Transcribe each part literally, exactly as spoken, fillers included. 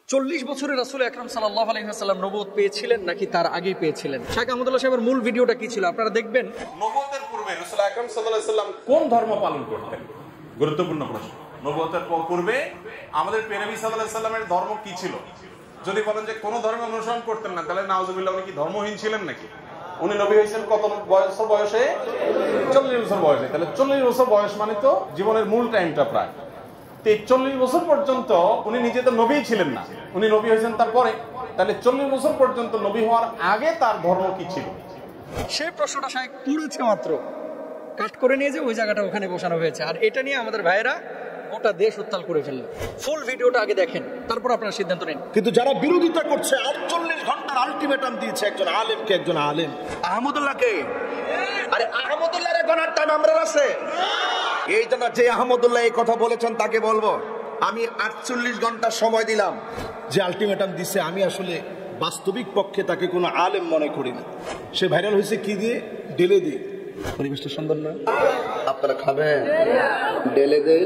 চল্লিশ বছরে রাসূল আকরাম সাল্লাল্লাহু আলাইহি ওয়াসাল্লাম নবুয়ত পেয়েছিলেন নাকি তার আগেই পেয়েছিলেন? শাইখ আহমদুল্লাহ সাহেবের মূল ভিডিওটা কি ছিল আপনারা দেখবেন। নবুয়তের পূর্বে রাসূল আকরাম সাল্লাল্লাহু আলাইহি ওয়াসাল্লাম কোন ধর্ম পালন করতেন? গুরুত্বপূর্ণ প্রশ্ন। নবুয়তের পূর্বে আমাদের প্রিয় নবী সাল্লাল্লাহু আলাইহি ওয়াসাল্লামের ধর্ম কি ছিল? যদি বলেন যে কোন ধর্ম অনুসরণ করতেন না, তাহলে নাউজুবিল্লাহ উনি কি ধর্মহীন ছিলেন নাকি? উনি নবী হয়েছেন কত বছর বয়সে? চল্লিশ বছর বয়সে। তাহলে চল্লিশ বছর বয়স মানে তো জীবনের মূল টাইমটা প্রায়। চল্লিশ বছর পর্যন্ত উনি নিজে তো নবী ছিলেন না, উনি নবী হয়েছেন তারপরে। তাহলে চল্লিশ বছর পর্যন্ত নবী হওয়ার আগে তার ধর্ম কি ছিল? সেই প্রশ্নটা শাইখ পুরোছে মাত্র কাট করে নিয়ে যে ওই জায়গাটা ওখানে বসানো হয়েছে, আর এটা নিয়ে আমাদের ভাইয়েরা গোটা দেশ উত্তাল করে ফেললো। ফুল ভিডিওটা আগে দেখেন, তারপর আপনারা সিদ্ধান্ত নিন। কিন্তু যারা বিরোধিতা করছে, আটচল্লিশ ঘন্টার আলটিমেটাম দিয়েছে একজন আলেমকে, একজন আলেম আহমদুল্লাহকে। আরে আহমদুল্লাহর গণার টাইম আমরা আছে। এই জন্য যে আহমদুল্লাহ এই কথা বলেছেন তাকে বলবো, আমি আটচল্লিশ ঘন্টা সময় দিলাম। যে আলটিমেটাম দিছে আমি আসলে বাস্তবিক পক্ষে তাকে কোনো আলেম মনে করি না। সে ভাইরাল হয়েছে কি দিয়ে? ডেলে দিয়ে। পরিবেশটা সুন্দর না? আপনারা খাবেন ডেলে দে।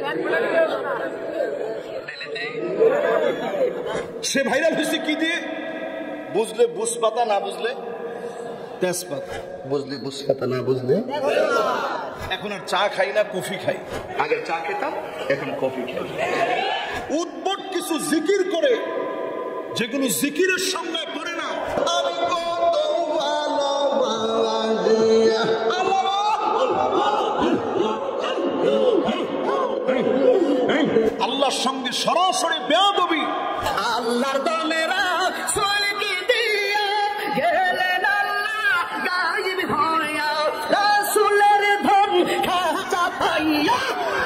সে ভাইরাল হয়েছে কি দিয়ে? বুঝলে বুঝপাতা, না বুঝলে তেজপাতা। বুঝলে বুঝপাতা, না বুঝলে। এখন আর চা খাই না, কফি খাই। আগে চা খেতাম, এখন কফি খাই। উদ্ভট কিছু জিকির করে যেগুলো জিকিরের সঙ্গে পড়ে না। আমি কত আল্লাহর সঙ্গে সরাসরি বেয়াদবি। আল্লাহর দলেরা স্বর্গে দিয়া গেলেন আল্লাহ গায়েব হইয়া, রাসূলের ধন খাজা পাইয়া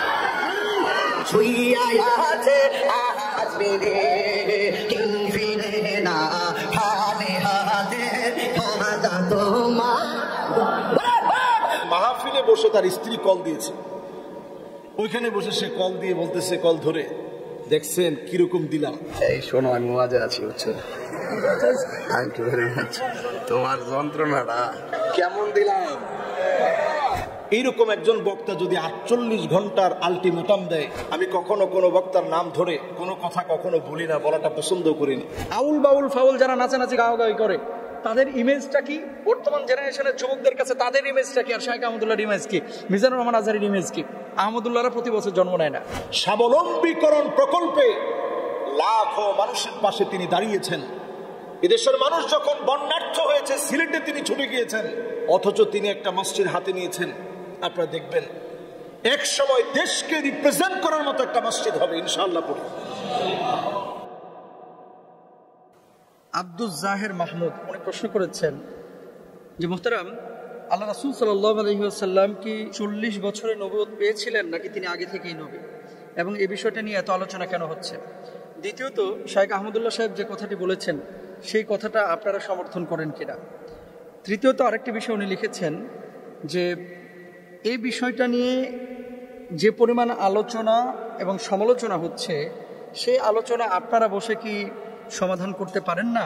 শুইয়া আছে আজ মেরে কি ফিরে না হালে হাতে হাজা তোমার। মাহফিলে বসে তার স্ত্রী কল দিয়েছে, ওইখানে বসে সে কল দিয়ে বলতেছে, কল ধরে, দেখছেন কিরকম দিলাম। এই শোনো, আমি মজা আছি, বুঝছো? Thank you very much. তোমার যন্ত্রণাটা কেমন দিলাম। এইরকম একজন বক্তা যদি আটচল্লিশ ঘন্টার আলটিমেটাম দেয়, আমি কখনো কোনো বক্তার নাম ধরে কোনো কথা কখনো বলি না, বলাটা পছন্দ করি না। আউল বাউল ফাউল যারা নাচানাচি গাওয়াগাওয়ি করে তাদের ইমেজটা কি? বর্তমান জেনারেশনের যুবকদের কাছে তাদের ইমেজটা কি? আর শাইখ আহমদুল্লাহর ইমেজ কি? মিজানুর রহমান আজহারীর ইমেজ কি? আহমদুল্লাহরা প্রতি বছর জন্ম নেয় না। স্বাবলম্বীকরণ প্রকল্পে লাখো মানুষের পাশে তিনি দাঁড়িয়েছেন। এদেশের মানুষ যখন বন্যার্থ হয়েছে, সিলেটে তিনি ছুটে গিয়েছেন, অথচ তিনি একটা মসজিদ হাতে নিয়েছেন। আপনারা দেখবেন এক সময় দেশকে রিপ্রেজেন্ট করার মতো একটা মসজিদ হবে ইনশাআল্লাহ। পড়ি আব্দুল জাহের মাহমুদ উনি প্রশ্ন করেছেন যে মুহতারাম, আল্লাহ রাসূল সাল্লাল্লাহু আলাইহি ওয়াসাল্লাম কি চল্লিশ বছরে নবুয়ত পেয়েছিলেন নাকি তিনি আগে থেকেই নবী, এবং এই বিষয়টা নিয়ে এত আলোচনা কেন হচ্ছে? দ্বিতীয়ত, শাইখ আহমদুল্লাহ সাহেব যে কথাটি বলেছেন সেই কথাটা আপনারা সমর্থন করেন কিনা? তৃতীয়ত, আরেকটি বিষয় উনি লিখেছেন যে এই বিষয়টা নিয়ে যে পরিমাণ আলোচনা এবং সমালোচনা হচ্ছে, সেই আলোচনা আপনারা বসে কি সমাধান করতে পারেন না?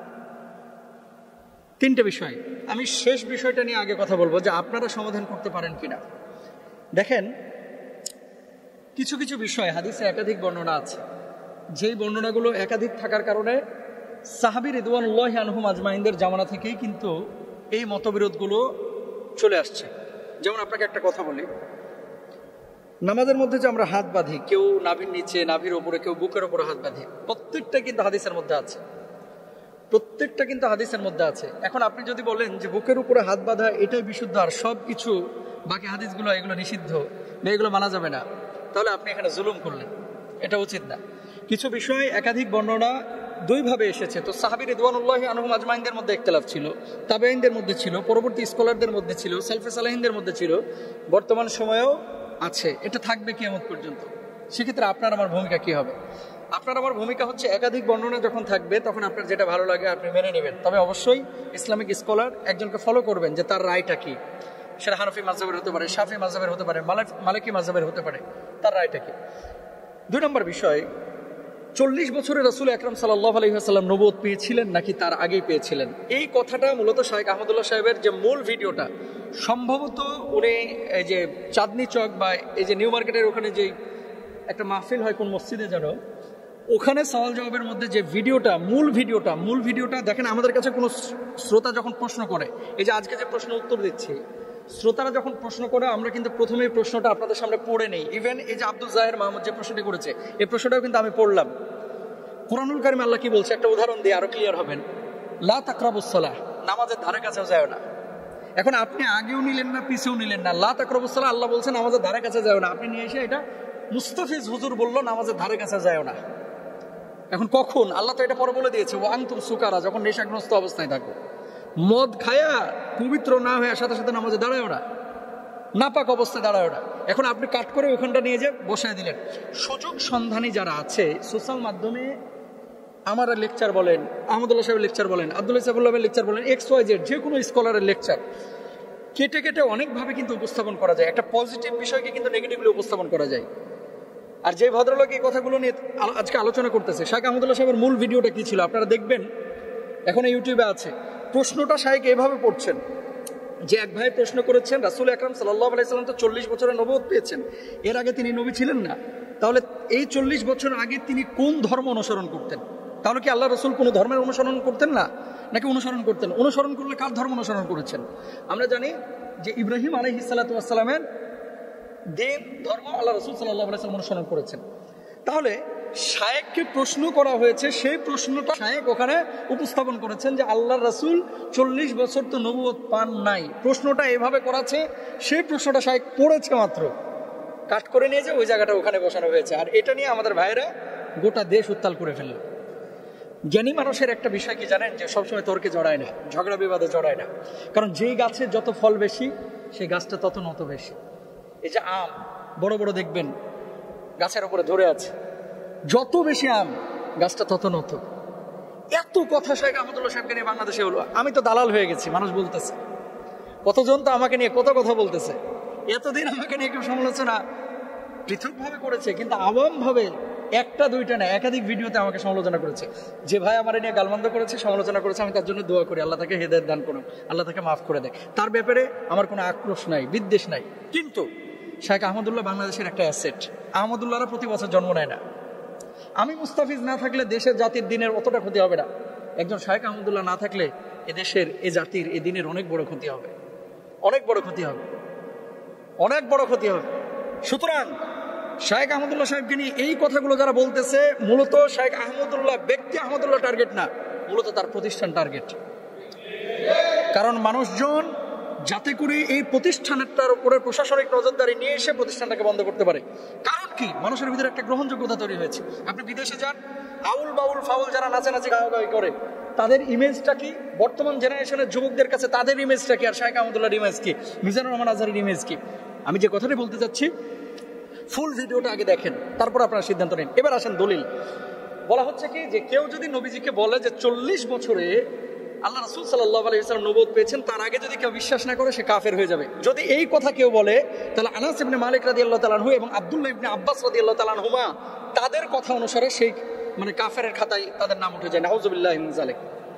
তিনটে বিষয়। আমি শেষ বিষয়টা নিয়ে আগে কথা বলবো যে আপনারা সমাধান করতে পারেন কিনা। দেখেন, কিছু কিছু বিষয় হাদিসে একাধিক বর্ণনা আছে, যেই বর্ণনাগুলো একাধিক থাকার কারণে সাহাবী রিদওয়ানুল্লাহি আনহুম আজমাইনদের জামানা থেকেই কিন্তু এই মতবিরোধগুলো চলে আসছে। যেমন আপনাকে একটা কথা বলি, নামাজের মধ্যে যে আমরা হাত বাঁধি, কেউ নাভির নিচে, নাভির ওপরে, কেউ বুকের ওপরে হাত বাঁধি, প্রত্যেকটা কিন্তু হাদিসের মধ্যে আছে। প্রত্যেকটা কিন্তু হাদিসের মধ্যে আছে। এখন আপনি যদি বলেন যে বুকের উপরে হাত বাঁধা এটাই বিশুদ্ধ, আর সব কিছু বাকি হাদিসগুলো এগুলো নিষিদ্ধ বা এগুলো মানা যাবে না, তাহলে আপনি এখানে জুলুম করলেন, এটা উচিত না। কিছু বিষয় একাধিক বর্ণনা দুইভাবে এসেছে। তো সাহাবী রিদওয়ানুল্লাহি আনহুম আজমাইনদের মধ্যে ইখতিলাফ ছিল, তাবেঈনদের মধ্যে ছিল, পরবর্তী স্কলারদের মধ্যে ছিল, সালফে সালেহিনদের মধ্যে ছিল, বর্তমান সময়েও আছে, এটা থাকবে কিয়ামত পর্যন্ত। সেক্ষেত্রে আপনার আমার ভূমিকা কি হবে? আপনার আমার ভূমিকা হচ্ছে একাধিক বর্ণনা যখন থাকবে তখন আপনার যেটা ভালো লাগে আপনি মেনে নেবেন, তবে অবশ্যই ইসলামিক স্কলার একজনকে ফলো করবেন যে তার রায়টা কি। সেটা হানফি মাযহাবের হতে পারে, শাফি মাযহাবের হতে পারে, মালিকি মাযহাবের হতে পারে, তার রায়টা কি। দুই নম্বর বিষয়, চল্লিশ বছরে রাসূল আকরাম সাল্লাল্লাহু আলাইহি ওয়াসাল্লাম নবুয়ত পেয়েছিলেন নাকি তার আগেই পেয়েছিলেন? এই কথাটা মূলত শাইখ আহমদুল্লাহ সাহেবের যে মূল ভিডিওটা, সম্ভবত উনি এই যে চাঁদনি চক বা এই যে নিউ মার্কেটের ওখানে যে একটা মাহফিল হয় কোন মসজিদে যেন, ওখানে সওয়াল জবাবের মধ্যে যে ভিডিওটা, মূল ভিডিওটা মূল ভিডিওটা দেখেন, আমাদের কাছে কোনো শ্রোতা যখন প্রশ্ন করে, এই যে আজকে যে প্রশ্ন উত্তর দিচ্ছি, শ্রোতারা যখন প্রশ্ন করে আমরা কিন্তু প্রথমেই প্রশ্নটা আপনাদের সামনে পড়ে নেই। ইভেন এই যে আব্দুল জাহের মাহমুদ যে প্রশ্নটি করেছে, এই প্রশ্নটাও কিন্তু আমি পড়লাম। কুরআনুল কারীমে আল্লাহ কি বলছে, একটা উদাহরণ দিয়ে আরো ক্লিয়ার হবেন। লা তাকরাবুস সালাহ, নামাজের ধারে কাছেও যায় না। এখন আপনি আগেও নিলেন না, পিছেও নিলেন না। লা তাকরাবুস সালাহ আল্লাহ বলছেন নামাজের ধারে কাছে যায় না, আপনি নিয়ে এসে এটা মুস্তাফিজ হুজুর বললো নামাজের ধারে কাছে যায় না। এখন কখন? আল্লাহ তো এটা পরে বলে দিয়েছে, ওয়া আনতুম সুকারা, যখন নেশাগ্রস্ত অবস্থায় থাকো। মদ খায়া পবিত্র না হয়ে সাথে সাথে নামাজে দাঁড়ায় ওরা, নাপাক অবস্থায় দাঁড়ায় ওরা। এখন আপনি কাট করে ওখানটা নিয়ে যে বসায় দিলেন। সুযোগ সন্ধানী যারা আছে সোশ্যাল মাধ্যমে, আমার লেকচার বলেন, আহমদুল্লাহ সাহেবের লেকচার বলেন, আব্দুল্লাহ সাহেবের লেকচার বলেন, এক্স ওয়াই জেড যে কোনো স্কলারের লেকচার কেটে কেটে অনেকভাবে কিন্তু উপস্থাপন করা যায়। একটা পজিটিভ বিষয়কে কিন্তু নেগেটিভলি উপস্থাপন করা যায়। আর যে ভদ্রলোক এই কথাগুলো নিয়ে আজকে আলোচনা করতেছে, শাইখ আহমদুল্লাহ সাহেবের মূল ভিডিওটা কি ছিল আপনারা দেখবেন, এখন ইউটিউবে আছে। প্রশ্নটা শাইখ এভাবে পড়ছেন যে এক ভাই প্রশ্ন করেছেন, রাসূল আকরাম সাল্লাল্লাহু আলাইহি সাল্লাম তো চল্লিশ বছরের নবুয়ত পেয়েছেন, এর আগে তিনি নবী ছিলেন না, তাহলে এই চল্লিশ বছর আগে তিনি কোন ধর্ম অনুসরণ করতেন? তাহলে কি আল্লাহ রসুল কোনো ধর্মের অনুসরণ করতেন না, নাকি অনুসরণ করতেন? অনুসরণ করলে কার ধর্ম অনুসরণ করেছেন? আমরা জানি যে ইব্রাহিম আলাইহিস সালাতু ওয়াস সালামের দিন ধর্ম আল্লাহ রসুল সাল্লাল্লাহু আলাইহি সাল্লাম অনুসরণ করেছেন। তাহলে শায়েখকে প্রশ্ন করা হয়েছে, সেই প্রশ্নটা শায়েখ ওখানে উপস্থাপন করেছেন যে আল্লাহ রসুল চল্লিশ বছর তো নবুয়ত পান নাই। প্রশ্নটা এভাবে করাছে, সেই প্রশ্নটা শায়েখ পড়েছে মাত্র, কাট করে নিয়ে যে ওই জায়গাটা ওখানে বসানো হয়েছে। আর এটা নিয়ে আমাদের ভাইরা গোটা দেশ উত্তাল করে ফেলল। জ্ঞানী মানুষের একটা বিষয় কি জানেন, যে সবসময় তর্কে জড়ায় না, ঝগড়া বিবাদে জড়ায় না। কারণ যেই গাছে যত ফল বেশি, সেই গাছটা তত নত বেশি। এই যে আম বড় বড় দেখবেন গাছের উপরে ধরে আছে, যত বেশি আম গাছটা তত নত। এত কথা শাইখ আহমদুল্লাহ সাহেবকে নিয়ে বাংলাদেশে হলো। আমি তো দালাল হয়ে গেছি, মানুষ বলতেছে, কতজন তো আমাকে নিয়ে কত কথা বলতেছে। এতদিন আমাকে নিয়ে কেউ সমালোচনা পৃথকভাবে করেছে, কিন্তু আওয়ামভাবে একটা দুইটা না একাধিক ভিডিওতে আমাকে সমালোচনা করেছে। যে ভাই আমার নিয়ে গালমন্দ করেছে, সমালোচনা করেছে, আমি তার জন্য দোয়া করি, আল্লাহ তাকে হেদায়েত দান করুন, আল্লাহ তাকে মাফ করে দেয়। তার ব্যাপারে আমার কোনো আক্রোশ নাই, বিদ্বেষ নাই। কিন্তু শাইখ আহমদুল্লাহ বাংলাদেশের একটা অ্যাসেট। আহমদুল্লাহরা প্রতি বছর জন্ম নেয় না। আমি মুস্তাফিজ না থাকলে দেশের জাতির দিনের অতটা ক্ষতি হবে না। একজন শাইখ আহমদুল্লাহ না থাকলে এ দেশের, এ জাতির, এ দিনের অনেক বড় ক্ষতি হবে, অনেক বড় ক্ষতি হবে, অনেক বড় ক্ষতি হবে। সুতরাং শাইখ আহমদুল্লাহ সাহেবকে নিয়ে এই কথাগুলো যারা বলতেছে, মূলত শাইখ আহমদুল্লাহ ব্যক্তি আহমদুল্লাহ টার্গেট না, মূলত তার প্রতিষ্ঠান টার্গেট। কারণ মানুষজন যাতে করে এই প্রতিষ্ঠানটার উপরে প্রশাসনিক নজরদারি নিয়ে এসে প্রতিষ্ঠানটাকে বন্ধ করতে পারে। কারণ কি, মানুষের ভিতরে একটা গ্রহণযোগ্যতা তৈরি হয়েছে। আপনি বিদেশে যান, আউল বাউল ফাউল যারা নাচানাচি গাওয়াগাওয়ি করে, তাদের ইমেজটা কি? বর্তমান জেনারেশনের যুবকদের কাছে তাদের ইমেজটা কি? আর শাইখ আহমদুল্লাহর ইমেজ কি? মিজানুর রহমান আজহারীর ইমেজ কি? আমি যে কথাটি বলতে চাচ্ছি, ফুল ভিডিওটা আগে দেখেন, তারপর আপনারা সিদ্ধান্ত নিন। এবার আসেন দলিল। বলা হচ্ছে কি, যে কেউ যদি নবীজিকে বলে যে চল্লিশ বছরে আল্লাহ রাসূল সাল্লাল্লাহু আলাইহি ওয়াসাল্লাম নবুয়ত পেয়েছেন, তার আগে যদি কেউ বিশ্বাস না করে সে কাফের হয়ে যাবে। যদি এই কথা কেউ বলে, তাহলে আনাস ইবনে মালিক রাদিয়াল্লাহু তাআলা আনহু এবং আব্দুল্লাহ ইবনে আব্বাস রাদিয়াল্লাহু তাআলা আনহুমা তাদের কথা অনুসারে সেই মানে কাফেরের খাতায় তাদের নাম উঠে যায়। নাউযুবিল্লাহি মিন যালিক।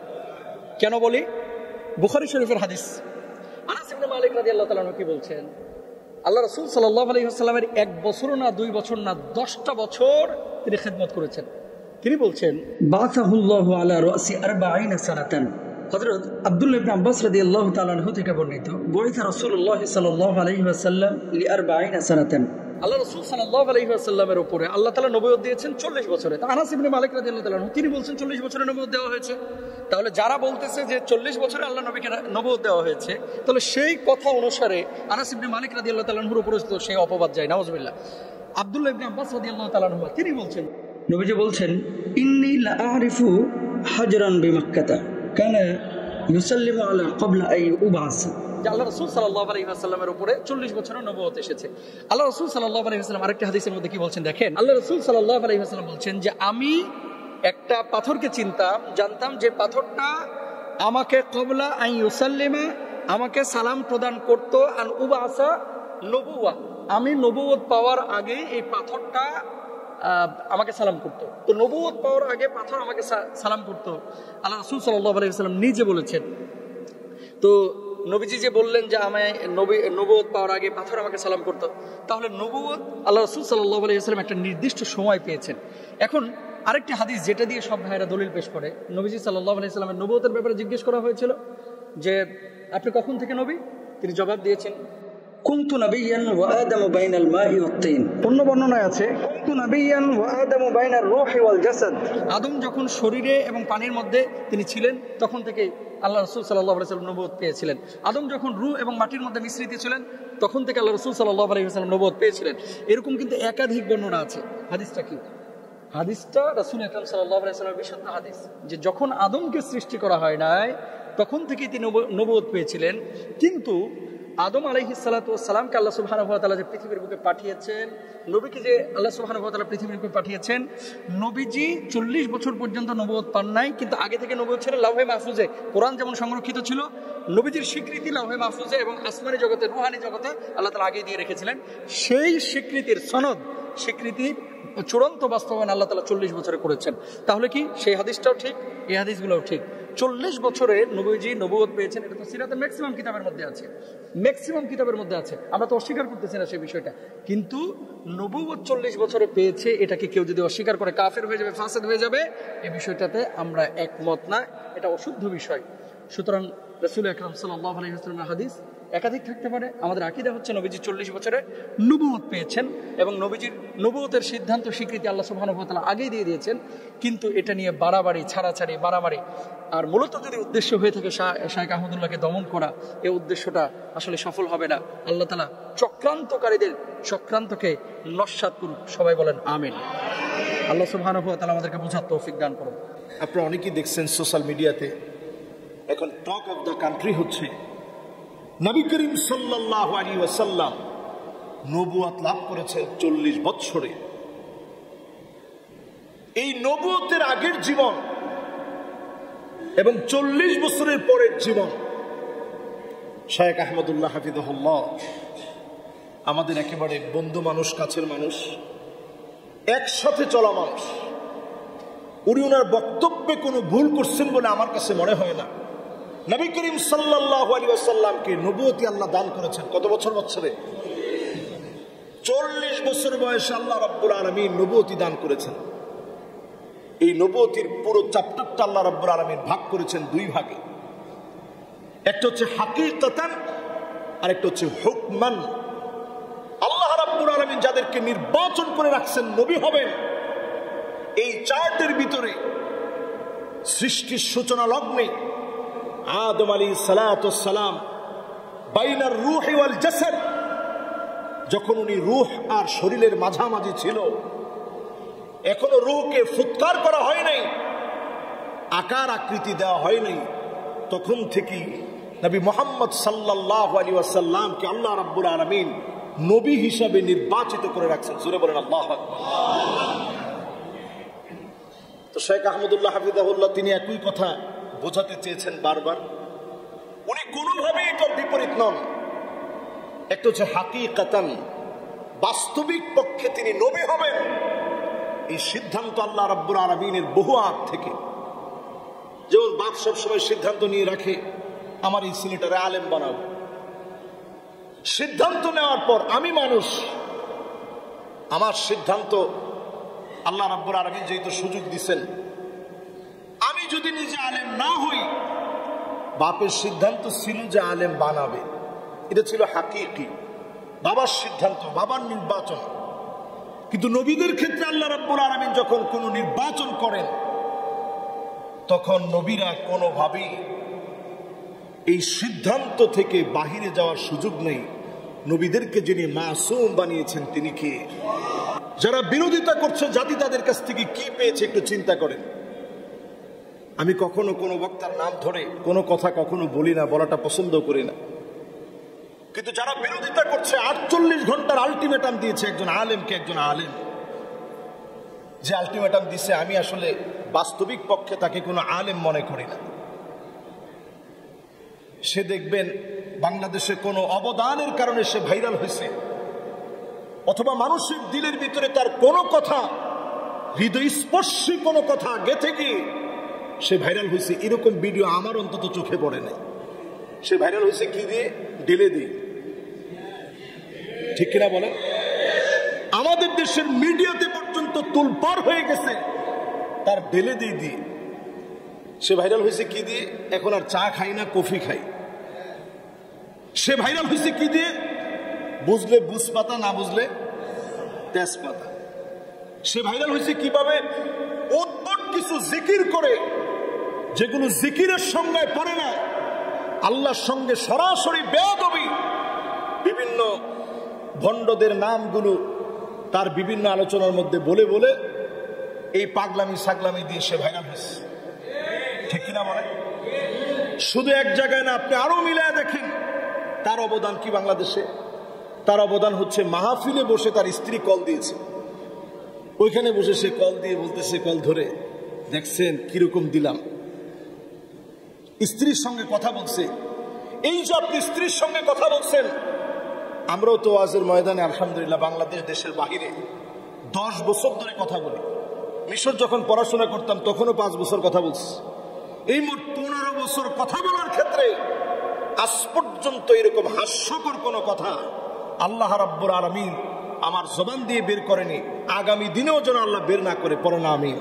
কেন বলি? বুখারী শরীফের হাদিস। আনাস ইবনে মালিক রাদিয়াল্লাহু তাআলা আনহু কি বলছেন? আল্লাহ রাসূল সাল্লাল্লাহু আলাইহি ওয়াসাল্লামের এক বছর না দুই বছর না দশটা বছর তিনি খিদমত করেছেন। তিনি বলছেন, বাসাহুল্লাহু আলা রাসি আরবাঈনা সানাতান। হযরত আব্দুল্লাহ ইবনে আব্বাস রাদিয়াল্লাহু তাআলা আনহু থেকে বর্ণিত, বুইথা রাসূলুল্লাহ সাল্লাল্লাহু আলাইহি ওয়াসাল্লাম লি আরবাঈনা সানাতান। আল্লাহ রাসূল সাল্লাল্লাহু আলাইহি ওয়াসাল্লামের উপরে আল্লাহ তাআলা নবুয়ত দিয়েছেন চল্লিশ বছরে। তা আনাস ইবনে মালিক রাদিয়াল্লাহু তাআলা আনহু তিনি বলছেন চল্লিশ বছরে নবুয়ত দেওয়া হয়েছে। তাহলে যারা বলতেছে যে চল্লিশ বছরে আল্লাহ নবীকে নবুয়ত দেওয়া হয়েছে, তাহলে সেই কথা অনুসারে আনাস ইবনে মালিক রাদিয়াল্লাহু তাআলা আনহুর উপরে তো সেই অপবাদ যায়। নাউযুবিল্লাহ। আব্দুল্লাহ ইবনে আব্বাস রাদিয়াল্লাহু তাআলা আনহু তিনি বলছেন, নবীজি বলছেন, ইন্নী লা আরিফু হাজরান বিমাক্কাতা কানা ইউসাল্লিমু আলা ক্বাবলা আই উবাস। আল্লাহ রাসূল সাল্লাল্লাহু আলাইহি ওয়াসাল্লামের উপরে চল্লিশ বছরের নবুয়ত এসেছে। আল্লাহ রাসূল সাল্লাল্লাহু আলাইহি ওয়াসাল্লাম আরেকটা হাদিসের মধ্যে কি বলছেন দেখেন, আল্লাহ রাসূল সাল্লাল্লাহু আলাইহি ওয়াসাল্লাম বলছেন যে আমি একটা পাথরকে চিনতাম, জানতাম যে পাথরটা আমাকে ক্বাবলা আই ইউসাল্লিমা, আমাকে সালাম প্রদান করত, আন উবাসা নবুওয়া, আমি নবুয়ত পাওয়ার আগে এই পাথরটা আমাকে সালাম করতো। তো নবুয়ত পাওয়ার আগে পাথর আমাকে সালাম করতো, আল্লাহ রাসূল সাল্লাল্লাহু আলাইহি ওয়াসাল্লাম নিজে বলেছেন। তো নবীজি যে বললেন যে আমায় নবী নবুয়ত পাওয়ার আগে পাথর আমাকে সালাম করতো, তাহলে নবুয়ত আল্লাহ রাসূল সাল্লাল্লাহু আলাইহি ওয়াসাল্লাম একটা নির্দিষ্ট সময় পেয়েছেন। এখন আরেকটি হাদিস যেটা দিয়ে সব ভাইয়েরা দলিল পেশ করে, নবীজি সাল্লাল্লাহু আলাইহি সাল্লামের নবুয়তের ব্যাপারে জিজ্ঞেস করা হয়েছিল যে আপনি কখন থেকে নবী? তিনি জবাব দিয়েছেন কুনতু নাবিয়্যান ওয়া আদামু বাইনাল মাই ওয়াত তিন। অন্য বর্ণনায় আছে কুনতু নাবিয়্যান ওয়া আদামু বাইনার রূহি ওয়াল জাসাদ। আদম যখন শরীরে এবং পানির মধ্যে তিনি ছিলেন তখন থেকে আল্লাহ রাসূল সাল্লাল্লাহু আলাইহি ওয়াসাল্লাম নবুয়ত পেয়েছিলেন। আদম যখন রূহ এবং মাটির মধ্যে মিশ্রিত ছিলেন তখন থেকে আল্লাহ রাসূল সাল্লাল্লাহু আলাইহি ওয়াসাল্লাম নবুয়ত পেয়েছিলেন। এরকম কিন্তু একাধিক বর্ণনা আছে। হাদিসটা কি? হাদিসটা রাসূল আকরাম সাল্লাল্লাহু আলাইহি ওয়াসাল্লামের বিশুদ্ধ হাদিস যে যখন আদমকে সৃষ্টি করা হয় নাই তখন থেকেই তিনি নবুয়ত পেয়েছিলেন। কিন্তু আদম আলাইহিস সালাতু ওয়াস সালামকে আল্লাহ সুবহানাহু ওয়া তাআলা যে পৃথিবীর বুকে পাঠিয়েছেন, নবীকে যে আল্লাহ সুবহানাহু ওয়া তাআলা পৃথিবীর বুকে পাঠিয়েছেন, নবীজি চল্লিশ বছর পর্যন্ত নবুয়ত পান নাই, কিন্তু আগে থেকে নবুয়ত ছিল লাউহে মাহফুজে। কোরআন যেমন সংরক্ষিত ছিল, নবীজির স্বীকৃতি লাউহে মাহফুজে এবং আসমানি জগতে, রুহানি জগতে আল্লাহ তাআলা আগে দিয়ে রেখেছিলেন। সেই স্বীকৃতির সনদ, স্বীকৃতি চূড়ান্ত বাস্তবায়ন আল্লাহ তাআলা চল্লিশ বছরে করেছেন। তাহলে কি সেই হাদিসটাও ঠিক, এই হাদিসগুলোও ঠিক। চল্লিশ বছরে নবীজি নবুয়ত পেয়েছেন, এটা তো সিরাতের ম্যাক্সিমাম কিতাবের মধ্যে আছে, ম্যাক্সিমাম কিতাবের মধ্যে আছে। আমরা তো অস্বীকার করতেছি না সেই বিষয়টা, কিন্তু নবুয়ত চল্লিশ বছরে পেয়েছে এটাকে কেউ যদি অস্বীকার করে কাফের হয়ে যাবে, ফাসেদ হয়ে যাবে, এই বিষয়টাতে আমরা একমত না, এটা অশুদ্ধ বিষয়। সুতরাং রাসূল আকরাম সাল্লাল্লাহু আলাইহি ওয়াসাল্লামের হাদিস একাধিক থাকতে পারে। আমাদের আকীদা হচ্ছে নবীজি চল্লিশ বছরে নবুয়ত পেয়েছেন এবং নবীজির নবুয়তের সিদ্ধান্ত স্বীকৃতি আল্লাহ সুবহানাহু ওয়া তাআলা আগেই দিয়ে দিয়েছেন। কিন্তু এটা নিয়ে বাড়াবাড়ি, ছাড়াছাড়ি, বাড়াবাড়ি, আর মূলত যদি উদ্দেশ্য হয়ে থাকে শাইখ আহমদুল্লাহকে দমন করা, এই উদ্দেশ্যটা আসলে সফল হবে না। আল্লাহ তাআলা চক্রান্তকারীদের চক্রান্তকে নস্যাৎ করুক। সবাই বলেন আমিন। আল্লাহ সুবহানাহু ওয়া তাআলা আমাদেরকে বোঝার তৌফিক দান করুন। আপনারা অনেকেই দেখছেন সোশ্যাল মিডিয়াতে এখন টক অফ দ্য কান্ট্রি হচ্ছে নবী করিম সাল্লাল্লাহু আলাইহি ওয়াসাল্লাম নবুয়ত লাভ করেছেন চল্লিশ বছরে। এই নবুয়তের আগের জীবন এবং চল্লিশ বছরের পরের জীবন, শাইখ আহমদুল্লাহ হাফিজাহুল্লাহ আমাদের একেবারে বন্ধু মানুষ, কাছের মানুষ, একসাথে চলা মানুষ। উনি ওনার বক্তব্যে কোনো ভুল করছেন বলে আমার কাছে মনে হয় না। নবী করিম সাল্লাল্লাহু আলাইহি ওয়াসাল্লামকে নবুয়তি আল্লাহ দান করেছেন কত বছর বছরে? চল্লিশ বছর বয়সে আল্লাহ রাব্বুল আলামিন নবুয়তি দান করেছেন। এই নবুয়তির পুরো চ্যাপ্টারটা আল্লাহ রাব্বুল আলামিন ভাগ করেছেন দুই ভাগে। একটা হচ্ছে হাকিকাতান আর একটা হচ্ছে হুকমান। আল্লাহ রাব্বুল আলামিন যাদেরকে নির্বাচন করে রাখছেন নবী হবেন, এই চার্টের ভিতরে সৃষ্টির সূচনা লগ্নে আদম আলাইহিস সালাতু ওয়াস সালাম বাইনার রূহি ওয়াল জাসাদ, যখন উনি রূহ আর শরীরের মাঝামাঝি ছিল, এখনো রূহকে ফুৎকার করা হয় নাই, আকার আকৃতি দেওয়া হয় নাই, তখন থেকেই নবী মুহাম্মদ সাল্লাল্লাহু আলাইহি ওয়াসাল্লামকে আল্লাহ রাব্বুল আলামিন নবী হিসাবে নির্বাচিত করে রাখছেন। জোরে বলেন আল্লাহু আকবার। তো শাইখ আহমদুল্লাহ হাফিজাহুল্লাহ তিনি একই কথা বোঝাতে চেয়েছেন বারবার। উনি কোনোভাবেই এটার বিপরীত নন। একটা হচ্ছে হাকিকাতান, বাস্তবিক পক্ষে তিনি নবী হবেন, এই সিদ্ধান্ত আল্লাহ রাব্বুল আলামিনের বহু আগ থেকে। যেমন বাপ সবসময় সিদ্ধান্ত নিয়ে রাখে আমার এই ছেলেটারে আলেম বানাবো, সিদ্ধান্ত নেওয়ার পর আমি মানুষ, আমার সিদ্ধান্ত আল্লাহ রাব্বুল আলামিন যেহেতু সুযোগ দিচ্ছেন, আমি যদি নিজে আলেম না হই, বাপের সিদ্ধান্ত ছিল যে আলেম বানাবে, এটা ছিল হাকিকি, বাবার সিদ্ধান্ত, বাবার নির্বাচন। কিন্তু নবীদের ক্ষেত্রে আল্লাহ রাব্বুল আলামিন যখন কোনো নির্বাচন করেন, তখন নবীরা কোনোভাবেই এই সিদ্ধান্ত থেকে বাহিরে যাওয়ার সুযোগ নেই। নবীদেরকে যিনি মাসুম বানিয়েছেন তিনি কে? যারা বিরোধিতা করছে জাতি তাদের কাছ থেকে কি পেয়েছে একটু চিন্তা করেন। আমি কখনো কোনো বক্তার নাম ধরে কোনো কথা কখনো বলি না, বলাটা পছন্দ করি না, কিন্তু যারা বিরোধিতা করছে আটচল্লিশ ঘন্টার আলটিমেটাম দিয়েছে একজন আলেমকে, একজন আলেম যে আলটিমেটাম দিছে, আমি আসলে বাস্তবিক পক্ষে তাকে কোনো আলেম মনে করি না। সে দেখবেন বাংলাদেশে কোনো অবদানের কারণে সে ভাইরাল হয়েছে, অথবা মানুষের দিলের ভিতরে তার কোনো কথা, হৃদয়স্পর্শী কোনো কথা গেঁথে গিয়ে সে ভাইরাল হয়েছে, এরকম ভিডিও আমার অন্তত চোখে পড়ে নাই। সে ভাইরাল হয়েছে কি দিয়ে? ঢেলে দিয়ে। ঠিক কিনা বলেন? আমাদের দেশের মিডিয়াতে পর্যন্ত তুলপার হয়ে গেছে তার ঢেলে দিয়ে দিয়ে সে ভাইরাল হয়েছে কি দিয়ে? এখন আর চা খাই না, কফি খাই। সে ভাইরাল হয়েছে কি দিয়ে? বুঝলে বুঝপাতা, না বুঝলে তেজপাতা। সে ভাইরাল হয়েছে কিভাবে? উদ্ভট কিছু জিকির করে, যেগুলো জিকিরের সঙ্গে পড়ে না, আল্লাহর সঙ্গে সরাসরি বেয়াদবি, বিভিন্ন ভণ্ডদের নামগুলো তার বিভিন্ন আলোচনার মধ্যে বলে বলে এই পাগলামি সাগলামি দিয়ে সে ভাইরাল হয়েছে। ঠিক কিনা বলে? শুধু এক জায়গায় না, আপনি আরো মিলায় দেখেন তার অবদান কি বাংলাদেশে। তার অবদান হচ্ছে মাহফিলে বসে তার স্ত্রী কল দিয়েছে, ওইখানে বসে সে কল দিয়ে বলতেছে, কল ধরে, দেখছেন কিরকম দিলাম। স্ত্রীর সঙ্গে কথা বলছে। এই যে আপনি স্ত্রীর সঙ্গে কথা বলছেন, আমরাও তো ওয়াজের ময়দানে আলহামদুলিল্লাহ বাংলাদেশ দেশের বাহিরে দশ বছর ধরে কথা বলি। মিশর যখন পড়াশোনা করতাম তখনও পাঁচ বছর কথা বলছি। এই মোট পনেরো বছর কথা বলার ক্ষেত্রে আজ পর্যন্ত এরকম হাস্যকর কোনো কথা আল্লাহ রাব্বুল আলামিন আমার জবান দিয়ে বের করেনি, আগামী দিনেও যেন আল্লাহ বের না করে। পড়ে না আমিন।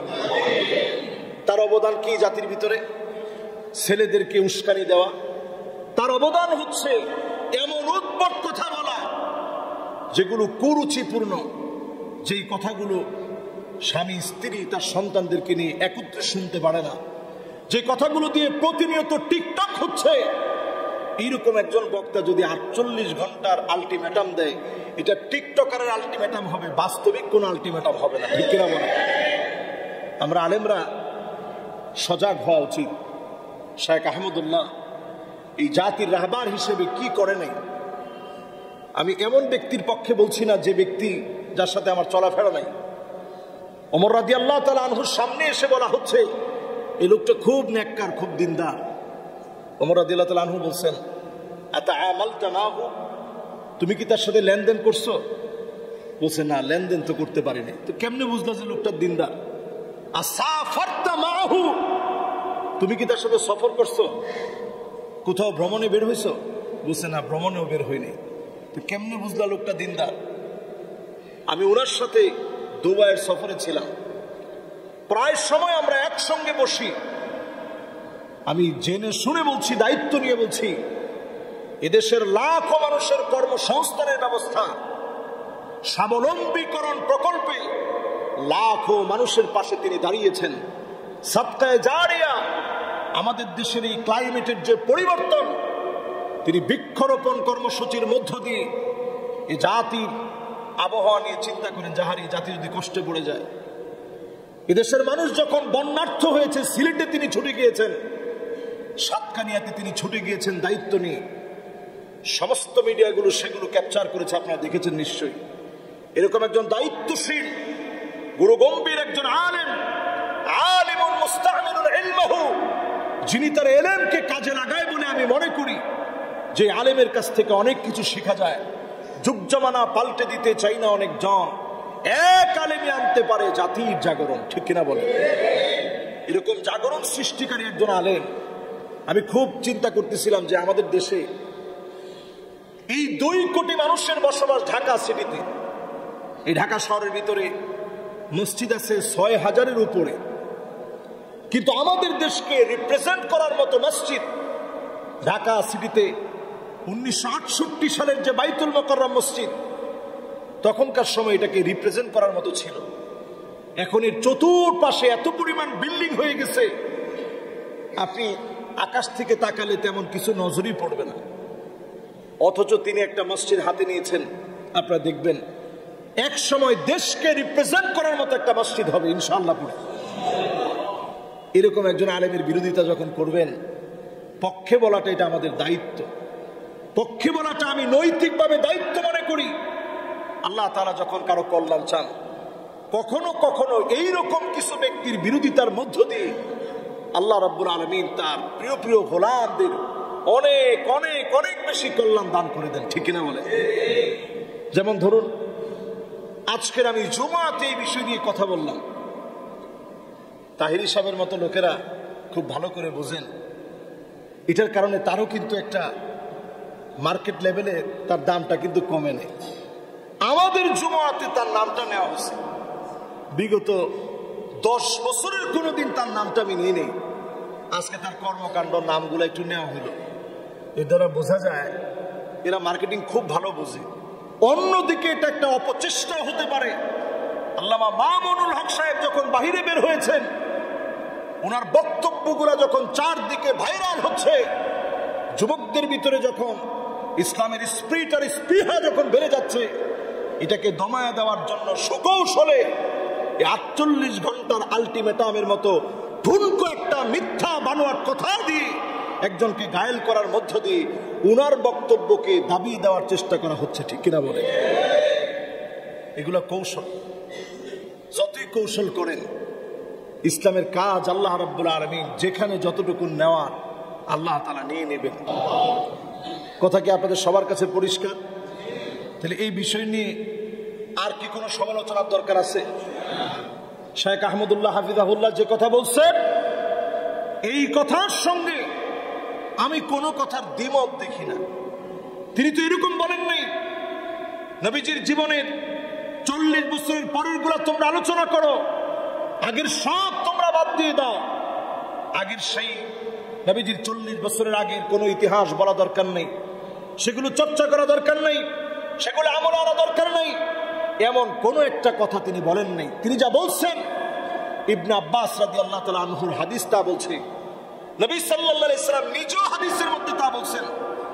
তার অবদান কি জাতির ভিতরে? ছেলেদেরকে উস্কানি দেওয়া। তার অবদান হচ্ছে এমন উদ্ভট কথা বলা যেগুলো কুরুচিপূর্ণ, যেই কথাগুলো স্বামী স্ত্রী তার সন্তানদেরকে নিয়ে একত্রে শুনতে পারে না, যে কথাগুলো দিয়ে প্রতিনিয়ত টিকটক হচ্ছে। এইরকম একজন বক্তা যদি আটচল্লিশ ঘন্টার আলটিমেটাম দেয়, এটা টিকটকারের আলটিমেটাম হবে, বাস্তবিক কোন আলটিমেটাম হবে না। ঠিক কিনা বলে? আমরা আলেমরা সজাগ হওয়া উচিত। শেখ আহমদুল্লাহ এই জাতির রাহবার হিসেবে কি করে নাই। আমি এমন ব্যক্তির পক্ষে বলছি না যে ব্যক্তি যার সাথে আমার চলাফেরা নাই। ওমর রাদিয়াল্লাহু তাআলা আনহুর সামনে এসে বলা হচ্ছে, এই লোকটা খুব নেককার, খুব দিনদার। ওমর রাদিয়াল্লাহু তাআলা আনহু বলছেন, আতাআমালতা মাহু, তুমি কি তার সাথে লেনদেন করছো? বলছে, না, লেনদেন তো করতে পারিনি। তো কেমনে বুঝলা যে লোকটা দিনদার? আসাফারতা মাহু, তুমি কি তার সাথে সফর করছো? কোথাও ভ্রমণে বের হইছো? বলছে, না, ভ্রমণেও বের হইনি। তো কেমনে বুঝলা লোকটা দিনদার? আমি ওনার সাথে দুবাইয়ের সফরে ছিলাম, প্রায় সময় আমরা একসঙ্গে বসি। আমি জেনে শুনে বলছি, দায়িত্ব নিয়ে বলছি, এদেশের লাখো মানুষের কর্মসংস্থানের ব্যবস্থা, স্বাবলম্বীকরণ প্রকল্পে লাখো মানুষের পাশে তিনি দাঁড়িয়েছেন। সাদকায়ে জারিয়া, আমাদের দেশের এই ক্লাইমেটের যে পরিবর্তন, তিনি বৃক্ষরোপণ কর্মসূচির মধ্য দিয়ে এই জাতির আবহাওয়া নিয়ে চিন্তা করেন, যাহার এই জাতি যদি কষ্টে পড়ে যায়। এদেশের মানুষ যখন বন্যার্থ হয়েছে, সিলেটে তিনি ছুটে গিয়েছেন, সাতকানিয়াতে তিনি ছুটে গিয়েছেন দায়িত্ব নিয়ে। সমস্ত মিডিয়াগুলো সেগুলো ক্যাপচার করেছে, আপনারা দেখেছেন নিশ্চয়ই। এরকম একজন দায়িত্বশীল গুরুগম্ভীর একজন আলেম, আলিমুন মুস্তামিলুল ইলমাহু, যিনি তার ইলমকে কাজে লাগায় বলে আমি মনে করি যে আলেমের কাছ থেকে অনেক কিছু শেখা যায়। যুগ জামানা পাল্টে দিতে চাই না অনেক জন, এক আলেমে আনতে পারে জাতির জাগরণ। ঠিক কিনা বলে? এরকম জাগরণ সৃষ্টিকারী একজন আলেম। আমি খুব চিন্তা করতেছিলাম যে আমাদের দেশে এই দুই কোটি মানুষের বসবাস ঢাকা সিটিতে, এই ঢাকা শহরের ভিতরে মসজিদ আছে ছয় হাজারের উপরে, কিন্তু আমাদের দেশকে রিপ্রেজেন্ট করার মতো মসজিদ ঢাকা সিটিতে উনিশশো আটষট্টি সালের যে বাইতুল মোকাররম মসজিদ, তখনকার সময় এটাকে রিপ্রেজেন্ট করার মতো ছিল। এখন এর চতুর্পাশে এত পরিমাণ বিল্ডিং হয়ে গেছে, আপনি আকাশ থেকে তাকালে তেমন কিছু নজরই পড়বে না। অথচ তিনি একটা মসজিদ হাতে নিয়েছেন, আপনারা দেখবেন এক সময় দেশকে রিপ্রেজেন্ট করার মতো একটা মসজিদ হবে ইনশাআল্লাহ। পুরো এরকম একজন আলেমের বিরোধিতা যখন করবেন, পক্ষে বলাটা এটা আমাদের দায়িত্ব। পক্ষে বলাটা আমি নৈতিকভাবে দায়িত্ব মনে করি। আল্লাহ তাআলা যখন কারো কল্যাণ চান, কখনো কখনো এইরকম কিছু ব্যক্তির বিরোধিতার মধ্য দিয়ে আল্লাহ রাব্বুল আলামিন তার প্রিয় প্রিয় গোলামদের অনেক অনেক অনেক বেশি কল্যাণ দান করে দেন। ঠিক কিনা বলে? যেমন ধরুন, আজকের আমি জুমাতে এই বিষয় নিয়ে কথা বললাম, তাহিরি সাহেবের মতো লোকেরা খুব ভালো করে বোঝেন এটার কারণে তারও কিন্তু একটা মার্কেট লেভেলে তার দামটা কিন্তু কমে নেই। আমাদের জুমাতে তার নামটা নেওয়া হয়েছে। বিগত দশ বছরের কোনোদিন তার নামটা আমি নিয়ে নেই। আজকে তার কর্মকাণ্ড নামগুলো একটু নেওয়া হলো। এর দ্বারা বোঝা যায় এরা মার্কেটিং খুব ভালো বোঝে। অন্যদিকে এটা একটা অপচেষ্টা হতে পারে। আল্লামা মামুনুল হক সাহেব যখন বাহিরে বের হয়েছেন, ওনার বক্তব্যগুলো যখন চারদিকে ভাইরাল হচ্ছে, যুবকদের ভিতরে যখন ইসলামের স্পিরিট আর স্পৃহা যখন বেড়ে যাচ্ছে, এটাকে দমায়া দেওয়ার জন্য সুকৌশলে আটচল্লিশ ঘন্টার আলটিমেটামের মতো ঠুনকো একটা মিথ্যা বানোয়ার কথা দিয়ে একজনকে ঘায়েল করার মধ্য দিয়ে উনার বক্তব্যকে দাবি দেওয়ার চেষ্টা করা হচ্ছে। ঠিক কিনা বলে? এগুলা কৌশল। যতই কৌশল করেন, ইসলামের কাজ আল্লাহ রাব্বুল আলামিন যেখানে যতটুকু নেওয়ার আল্লাহ তাআলা নিয়ে নেবেন। কথা কি আপনাদের সবার কাছে পরিষ্কার? তাহলে এই বিষয় নিয়ে আর কি কোনো সমালোচনার দরকার আছে? শেখ আহমদুল্লাহ হাফিজাহুল্লাহ যে কথা বলছেন, এই কথার সঙ্গে আমি কোনো কথার দ্বিমত দেখি না। তিনি তো এরকম বলেন নাই নবীজির জীবনের চল্লিশ বছরের পরের গুলা তোমরা আলোচনা করো, আগের সব তোমরা বাদ দিয়ে দাও। আগের সেই নবীজির চল্লিশ বছরের আগের কোনো ইতিহাস বলা দরকার নেই, সেগুলো চর্চা করা দরকার নেই, সেগুলো আমল আনা দরকার নেই, এমন কোন একটা কথা তিনি বলেন নাই। তিনি যা বলছেন, ইবনে আব্বাস রাদিয়াল্লাহু তাআলা আনহুর হাদিস তা বলছে, নবী সাল্লাল্লাহু আলাইহি সাল্লাম নিজেও হাদিসের মধ্যে তা বলছেন।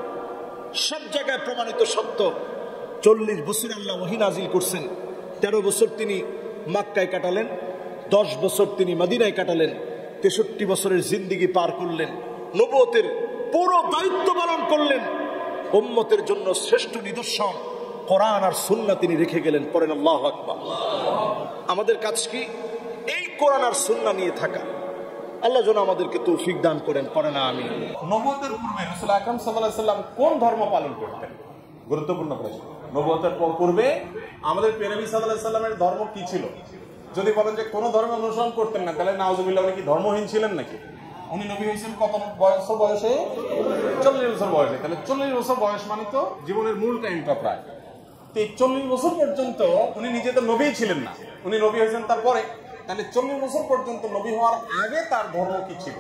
সব জায়গায় প্রমাণিত সত্য। চল্লিশ বছর আল্লাহ ওহী নাজিল করছেন, তেরো বছর তিনি মক্কায় কাটালেন, দশ বছর তিনি মদিনায় কাটালেন, তেষট্টি বছরের জিন্দিগি পার করলেন, নবুয়তের পুরো দায়িত্ব পালন করলেন। উম্মতের জন্য শ্রেষ্ঠ নিদর্শন কোরআন আর সুন্নাহ তিনি রেখে গেলেন। পড়েন আল্লাহু আকবার। আমাদের কাজ কি? এই কোরআন আর সুন্নাহ নিয়ে থাকা। আল্লাহ যেন আমাদেরকে তৌফিক দান করেন। পড়েন আমিন। নবুয়তের পূর্বে রাসূল আকরাম সাল্লাল্লাহু আলাইহি সাল্লাম কোন ধর্ম পালন করতেন? গুরুত্বপূর্ণ প্রশ্ন। নবুয়তের পূর্বে আমাদের প্রিয় নবী সাল্লাল্লাহু আলাইহি সাল্লামের ধর্ম কি ছিল? যদি বলেন যে কোন ধর্ম অনুসরণ করতেন না, তাহলে নাউজুবিল্লাহ, উনি কি ধর্মহীন ছিলেন নাকি? উনি নবী হয়েছেন কত বয়স? বয়সে চল্লিশ বছর বয়সে। তাহলে চল্লিশ বছর বয়স মানে তো জীবনের মূল টাইমটা প্রায়। তো এই চল্লিশ বছর পর্যন্ত উনি নিজে তো নবী ছিলেন না, উনি নবী হয়েছেন তারপরে। তাহলে চল্লিশ বছর পর্যন্ত নবী হওয়ার আগে তার ধর্ম কি ছিল?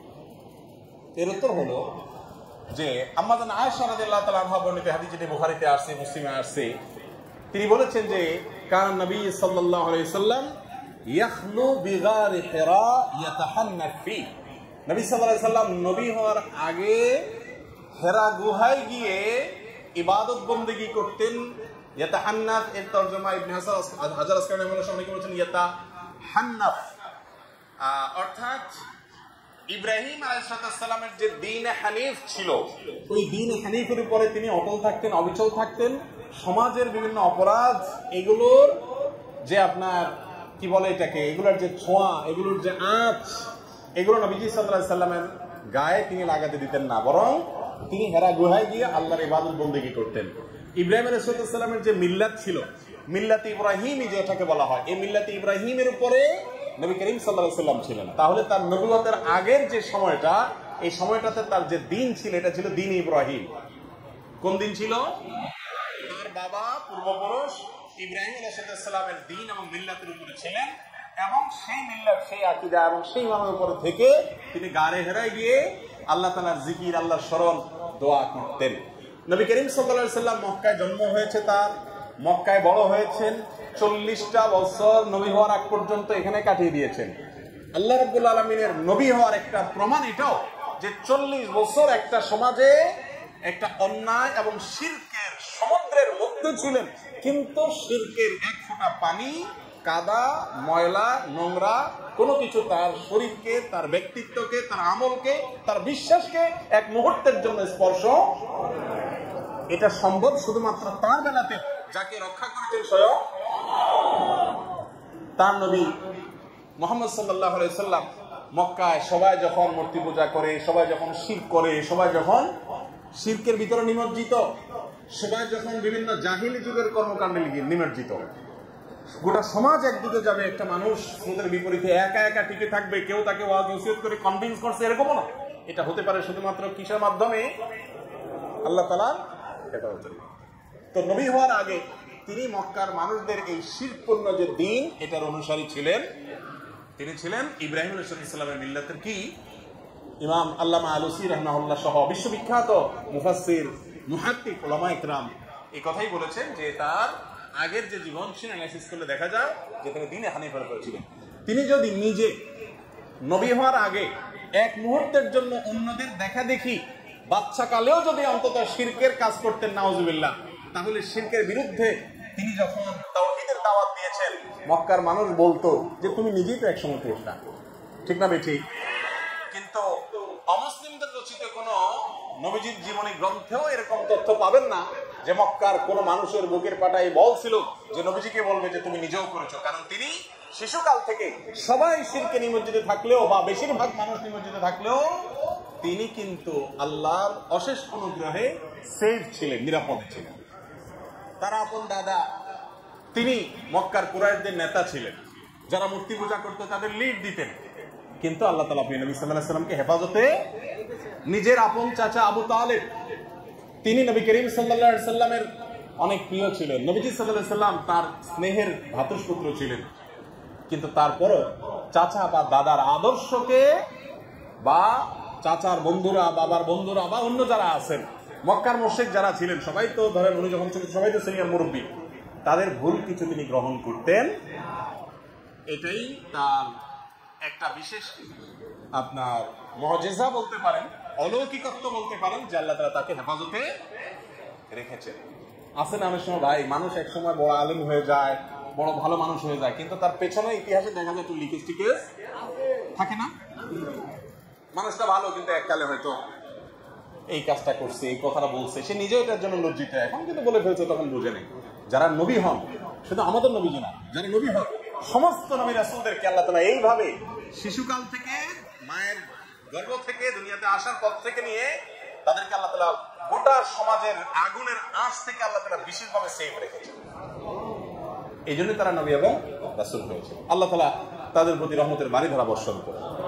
এর উত্তর হলো যে আম্মা জান আয়েশা রাদিয়াল্লাহু তাআলা আনহা বর্ণিত হাদিস, যেটি বুখারীতে আসছে, মুসলিমে আসছে, তিনি বলেছেন যে কান নবী সাল্লাল্লাহু আলাইহি সাল্লাম ইয়াখলু বিগার হিরা ইয়াতাহান্নাফ ফি। নবী সাল্লাল্লাহু আলাইহি সাল্লাম নবী হওয়ার আগে হেরা গুহায় গিয়ে ইবাদত বন্দেগী করতেন। ইয়াতাহান্নাফ এর তরজমা ইবনে হাজার আসকালানি রাহিমাহুল্লাহ অনেকে বলেছেন ইয়াতাহান্নাফ, অর্থাৎ ইব্রাহিম আলাইহিস সালামের যে দ্বীন হানিফ ছিল, ওই দ্বীন হানিফের উপরে তিনি অটল থাকতেন, অবিচল থাকতেন। সমাজের বিভিন্ন অপরাধ, এগুলোর যে আপনার কি বলে এটাকে, এগুলোর যে ছোঁয়া, এগুলোর যে আঁচ, এগুলো নবীজি সাল্লাল্লাহু আলাইহি সাল্লামের গায়ে তিনি লাগাতে দিতেন না, বরং তিনি হেরা গুহায় গিয়ে আল্লাহর ইবাদত বন্দেগী করতেন। ইব্রাহিম আলাইহিস সালামের যে মিল্লাত ছিল, মিল্লাতে ইব্রাহিমই যেটাকে বলা হয়, এই মিল্লাতে ইব্রাহিমের উপরে নবী করিম সাল্লাল্লাহু আলাইহি সাল্লাম ছিলেন। তাহলে তার নবুয়তের আগের যে সময়টা, এই সময়টাতে তার যে দিন ছিল, এটা ছিল দিন ইব্রাহিম। কোন দিন ছিল? তার বাবা পূর্বপুরুষ ইব্রাহিম আলাইহিস সালামের দিন এবং মিল্লাতের উপরে ছিলেন, এবং সেই মিল্লাত, সেই আকীদা এবং সেই ইমানের উপরে থেকে তিনি গারে হেরায় গিয়ে আল্লাহ তাআলার জিকির, আল্লাহর স্মরণ, দোয়া করতেন। নবী করিম সাল্লাল্লাহু আলাইহি সাল্লাম মক্কায় জন্ম হয়েছে, তার মক্কায় বড় হয়েছেন, চল্লিশটা বছর নবী হওয়ার আগ পর্যন্ত এখানে কাটিয়ে দিয়েছেন। আল্লাহ রাব্বুল আলামিনের নবী হওয়ার একটা প্রমাণ এটাও যে চল্লিশ বছর একটা সমাজে একটা অন্যায় এবং শিরকের সমুদ্রের মধ্যে ছিলেন, কিন্তু শিরকের এক ফোঁটা পানি, কাদা, ময়লা, নোংরা কোনো কিছু তার শরীরকে, তার ব্যক্তিত্বকে, তার আমলকে, তার বিশ্বাসকে এক মুহূর্তের জন্য স্পর্শ। এটা সম্ভব শুধুমাত্র তার বেলাতে, যাকে রক্ষা করেছেন স্বয়ং তার নবী মুহাম্মদ সাল্লাল্লাহু আলাইহি সাল্লাম। মক্কায় সবাই যখন মূর্তি পূজা করে, সবাই যখন শিরক করে, সবাই যখন শিরকের ভিতরে নিমজ্জিত, সবাই যখন বিভিন্ন জাহিলি যুগের কর্মকাণ্ডে নিমজ্জিত, গোটা সমাজ একদিকে যাবে, একটা মানুষ স্রোতের বিপরীতে একা একা টিকে থাকবে, কেউ তাকে ওয়াজ নসিহত করে কনভিন্স করছে, এরকমও না। এটা হতে পারে শুধুমাত্র কিসের মাধ্যমে? আল্লাহ তাআলার হেফাজতে। তো নবী হওয়ার আগে তিনি মক্কার মানুষদের এই শিরকপূর্ণ যে দিন, এটার অনুসারী ছিলেন। তিনি ছিলেন ইব্রাহিম আলাইহিস সালামের মিল্লাতের কি ইমাম আল্লামা আলুসি রাহমাহুল্লাহ সহ বিশ্ববিখ্যাত মুফাসসির মুহাদ্দিস উলামা ইকরাম এই কথাই বলেছেন যে তার আগের যে জীবন সে অ্যানালাইসিস করলে দেখা যায় যে তিনি দ্বীনে হানিফার উপর ছিলেন। তিনি যদি নিজে নবী হওয়ার আগে এক মুহূর্তের জন্য অন্যদের দেখা দেখি বাচ্চা কালেও যদি অন্তত শিরকের কাজ করতেন নাউজুবিল্লাহ, তাহলে শিরকের বিরুদ্ধে তিনি যখন তাওহীদের দাওয়াত দিয়েছেন মক্কার মানুষ বলতো যে তুমি নিজেই তো একসময় করতা, ঠিক না বেঠি? কিন্তু অমুসলিমদের রচিত কোনো নবীজির জীবনী গ্রন্থেও এরকম তথ্য পাবেন না যে মক্কার কোনো মানুষের বুকের পাটায় বল ছিল যে নবীজিকে বলবে যে তুমি নিজেও করেছো। কারণ তিনি শিশুকাল থেকে সবাই শিরকে নিমজ্জিত থাকলেও বা বেশিরভাগ মানুষ নিমজ্জিত থাকলেও তিনি কিন্তু আল্লাহর অশেষ অনুগ্রহে সেফ ছিলেন, নিরাপদে ছিলেন। তার আপন দাদা তিনি মক্কার কুরাইশদের নেতা ছিলেন, যারা মূর্তি পূজা করতো তাদের লিড দিতেন। কিন্তু আল্লাহ তাআলা নবী সাল্লাল্লাহু আলাইহি ওয়াসাল্লামকে হেফাজতে নিজের আপন চাচা আবু তালেব, তিনি নবী করিম সাল্লাল্লাহু আলাইহি ওয়াসাল্লামের অনেক প্রিয় ছিলেন। নবীজি সাল্লাল্লাহু আলাইহি ওয়াসাল্লাম তার স্নেহের ভ্রাতুষ্পুত্র ছিলেন, কিন্তু তারপরও চাচা বা দাদার আদর্শকে বা চাচার বন্ধুরা, বাবার বন্ধুরা বা অন্য যারা আছেন মক্কার মুশরিক যারা ছিলেন, সবাই তো ধরেন উনি যখন ছিলেন সবাই তো সিনিয়র মুরব্বী, তাদের ভুল কিছু তিনি গ্রহণ করতেন। এটাই তার একটা বিশেষ আপনার মুজিজা বলতে পারেন, অলৌকিকত্ব বলতে পারেন যে আল্লাহ তাআলা তাকে হেফাজতে রেখেছেন। আছে না অনেক সময় ভাই মানুষ এক সময় বড় আলেম হয়ে যায়, বড় ভালো মানুষ হয়ে যায়, কিন্তু তার পেছনে ইতিহাসে দেখা যায় একটু লিকেজ টিকেজ থাকে না? মানুষটা ভালো কিন্তু এককালে হয়তো এই কাজটা করছে, এই কথাটা বলছে, সে নিজেও এটার জন্য লজ্জিত, এখন কিন্তু বলে ফেলছে, তখন বুঝে নেই। যারা নবী হন, শুধু আমাদের নবীজি না, যারা নবী হন সমস্ত নবী রাসূলদেরকে আল্লাহ তাআলা এইভাবে শিশুকাল থেকে মায়ের গর্ভ থেকে দুনিয়াতে আসার পর থেকে নিয়ে তাদেরকে আল্লাহ তাআলা গোটা সমাজের আগুনের আঁচ থেকে আল্লাহ তাআলা বিশেষভাবে সেফ রেখেছেন। এই জন্য তারা নবী এবং রাসূল হয়েছে। আল্লাহ তাআলা তাদের প্রতি রহমতের বাড়ি ধারা বর্ষণ করে।